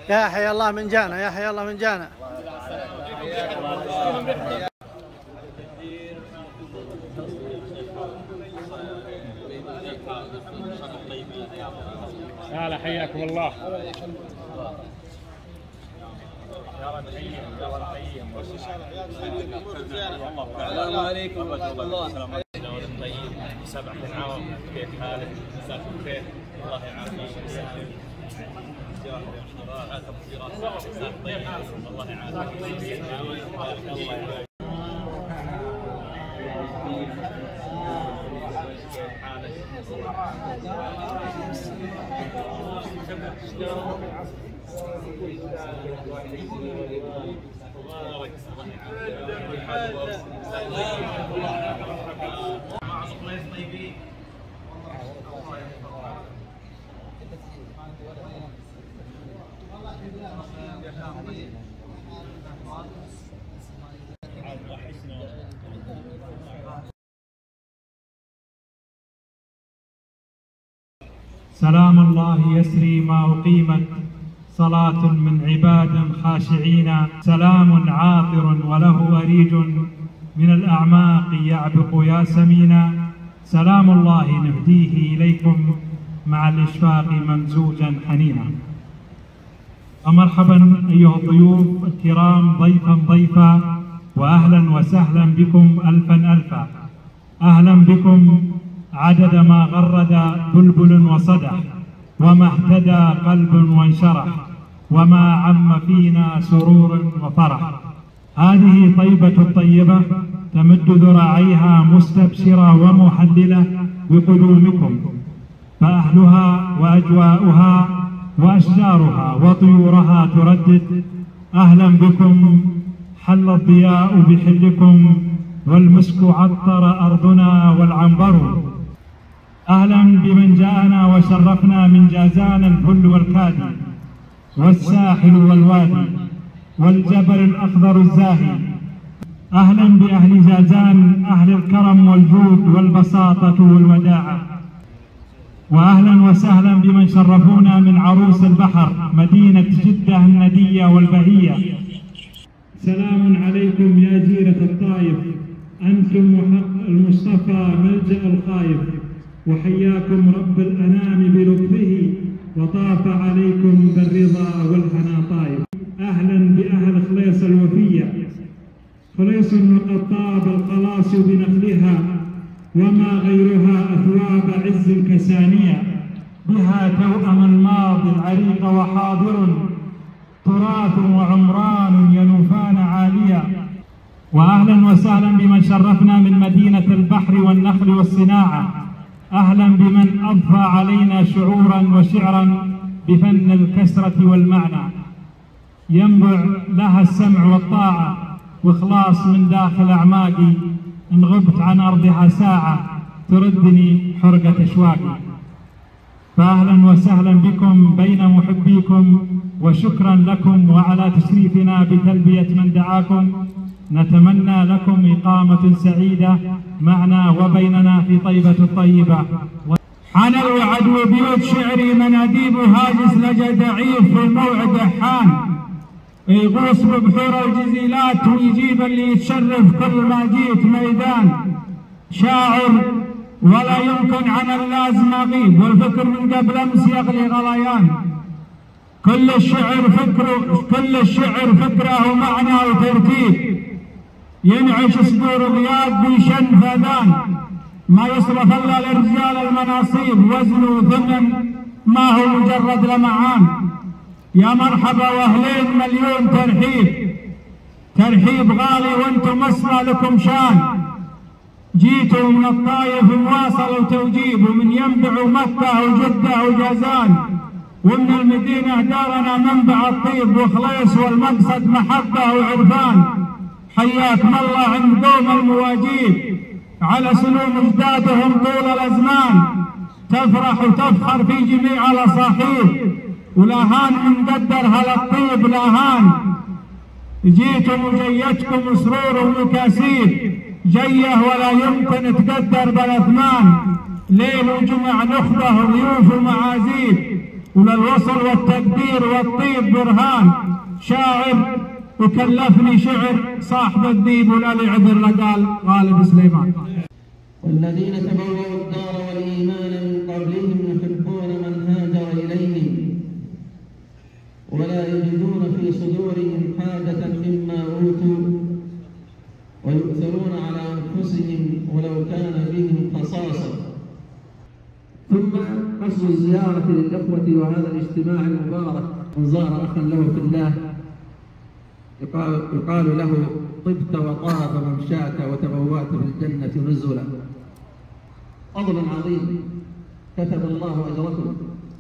يا حي الله من جانا، يا حي الله من جانا. هلا حياكم الله. السلام عليكم ورحمة الله. طيب سبع العام، كيف حالك؟ مساك بخير، الله يعافيك ويسلمك. الله يعافيك. سلام الله يسري ما أقيمت صلاة من عباد خاشعين، سلام عاطر وله أريج من الأعماق يعبق يا سمينا. سلام الله نهديه إليكم مع الإشفاق ممزوجا حنينا. ومرحبا أيها الضيوف الكرام، ضيفا وأهلا وسهلا بكم ألفا ألفا. أهلا بكم عدد ما غرد بلبل وصدح، وما اهتدى قلب وانشرح، وما عم فينا سرور وفرح. هذه طيبة الطيبة تمد ذراعيها مستبشرة ومحللة بقدومكم، فأهلها وأجواؤها وأشجارها وطيورها تردد أهلا بكم، حل الضياء بحلكم، والمسك عطر أرضنا والعنبر. أهلا بمن جاءنا وشرفنا من جازان الفل والكادي، والساحل والوادي، والجبل الأخضر الزاهي. أهلا بأهل جازان، أهل الكرم والجود والبساطة والوداعة. وأهلا وسهلا بمن شرفونا من عروس البحر مدينة جدة الندية والبهية. سلام عليكم يا جيرة الطايف، أنتم المصطفى ملجأ الخايف، وحياكم رب الأنام بلطفه، وطاف عليكم بالرضا والهنا طايف. أهلا بأهل خليص الوفية، خليص وقد طاب الخلاص بنخلها، وما غيرها أثواب عز كسانية، بها توأم الماضي العريق وحاضر، تراث وعمران ينوفان عاليا. وأهلا وسهلا بمن شرفنا من مدينة البحر والنخل والصناعة. أهلا بمن أضفى علينا شعورا وشعرا بفن الكسرة والمعنى، ينبع لها السمع والطاعة، وإخلاص من داخل أعماقي، إن غبت عن أرضها ساعة تردني حرقة أشواقي. فأهلا وسهلا بكم بين محبيكم، وشكرا لكم وعلى تشريفنا بتلبية من دعاكم. نتمنى لكم إقامة سعيدة معنا وبيننا في طيبة الطيبة. حان العدو بيوت شعري مناديب هاجس لجى ضعيف في موعد حان، يغوص ببحور الجزيلات ويجيب اللي يتشرف كل ما جيت ميدان. شاعر ولا يمكن عن اللازم أغيب، والفكر من قبل أمس يغلي غليان. كل الشعر فكره ومعنى وترتيب، ينعش صدور غياب بشن فدان. ما يصرف الا لرجال المناصيب، وزن وثمن ما هو مجرد لمعان. يا مرحبا واهلين مليون ترحيب غالي، وانتم مصنع لكم شان. جيتوا من الطايف مواصل وتوجيب، ومن ينبع ومكة وجدة وجازان، ومن المدينة دارنا منبع الطيب وخليص، والمقصد محبة وعرفان. حياكم الله عند قوم المواجيب، على سلوم اجدادهم طول الازمان. تفرح وتفخر في جميع الاصاحيب، ولاهان من قدر هالطيب لاهان. جيتم وجيتكم سرور ومكاسيب، جيه ولا يمكن تقدر بالاثمان. ليل وجمع نخبه وضيوف ومعازيب، وللوصل والتقدير والطيب برهان. شاعر وكلفني شعر صاحب الديب والالي عذر لقال غالب سليمان. والذين تبوأوا الدار والإيمان من قبلهم يحبون من هاجر إليهم ولا يجدون في صدورهم حاجة مما أوتوا ويؤثرون على أنفسهم ولو كان بهم خصاصة. ثم قصد الزيارة للإخوة وهذا الاجتماع المبارك. من زار أخا له في الله يقال له طبت وطاب ممشاك وتبوأت في الجنة نزلا. فضل عظيم كتب الله أجركم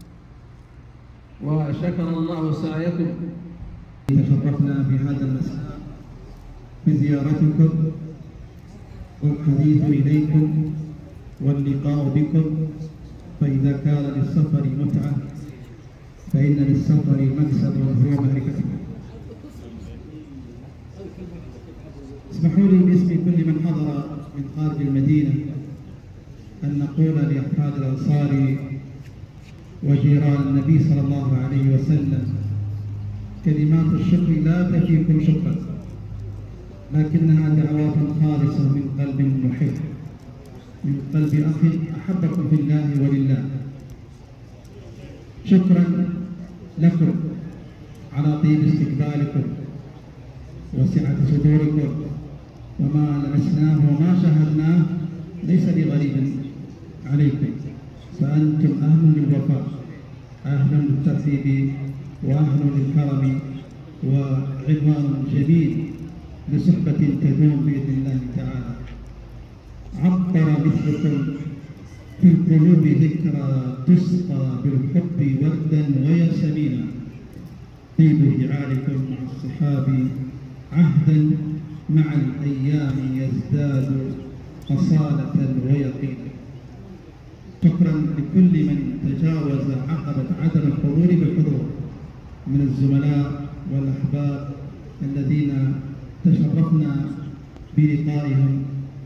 وشكر الله سعيكم. تشرفنا في هذا المساء بزيارتكم والحديث إليكم واللقاء بكم. فإذا كان للسفر متعة فإن للسفر مكسب هو معرفتكم. اسمحوا لي باسم كل من حضر من خارج المدينة أن نقول لأفراد الأنصار وجيران النبي صلى الله عليه وسلم كلمات الشكر لا تكفيكم شكرا، لكنها دعوات خالصة من قلب محب، من قلب أخ أحبكم في الله ولله. شكرا لكم على طيب استقبالكم وسعة صدوركم، وما لمسناه وما شاهدناه ليس بغريب عليكم، فأنتم أهل للوفاء، أهل للترحيب وأهل للكرم، وعنوان جميل لصحبة تدوم بإذن الله تعالى. عطر مثلكم في القلوب ذكرى تسقى بالحب وردا وياسمينا. طيب جعالكم مع الصحاب عهدا مع الأيام يزداد أصالة ويقينا. شكرا لكل من تجاوز عقبة عدم الحضور بالحضور من الزملاء والأحباب الذين تشرفنا بلقائهم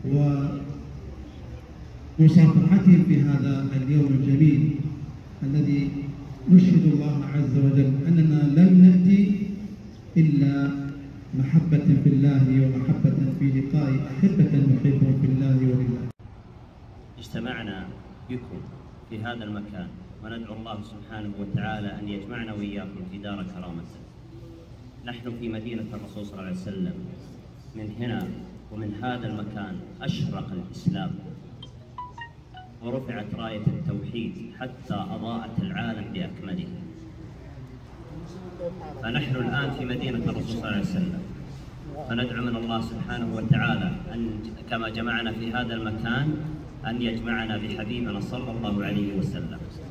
ومصافحتهم في هذا اليوم الجميل الذي نشهد الله عز وجل أننا لم نأتي إلا محبة في الله ومحبة في لقاء أحبة نحبهم في الله ولله. اجتمعنا بكم في هذا المكان وندعو الله سبحانه وتعالى أن يجمعنا وإياكم في دار كرامته. نحن في مدينة الرسول صلى الله عليه وسلم، من هنا ومن هذا المكان أشرق الإسلام ورفعت راية التوحيد حتى أضاءت العالم بأكمله. فنحن الآن في مدينة الرسول صلى الله عليه وسلم، فندعو من الله سبحانه وتعالى أن كما جمعنا في هذا المكان أن يجمعنا بحبيبنا صلى الله عليه وسلم.